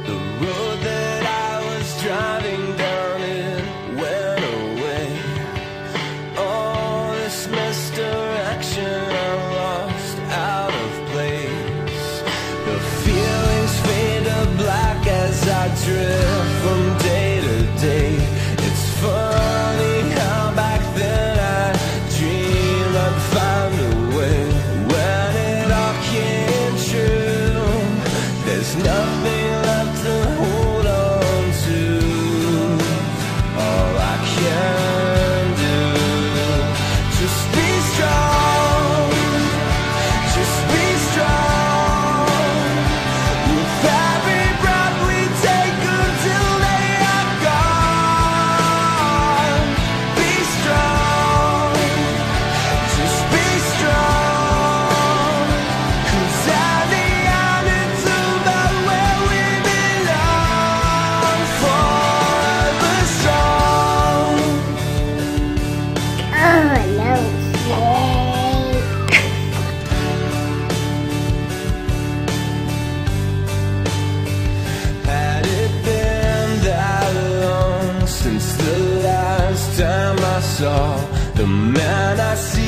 The road that I was driving down it went away. All this misdirection, I'm lost out of place. The feelings fade to black as I drift from day to day. It's funny how back then I dreamed I'd find a way. When it all came true, there's nothing left to hold on to. All I can do, just be strong, just be strong. With every breath we take until they are gone. Be strong, just be strong. 'Cause at the end it's about where we belong. Forever strong. Oh, no, Snake. Had it been that long since the last time I saw the man I see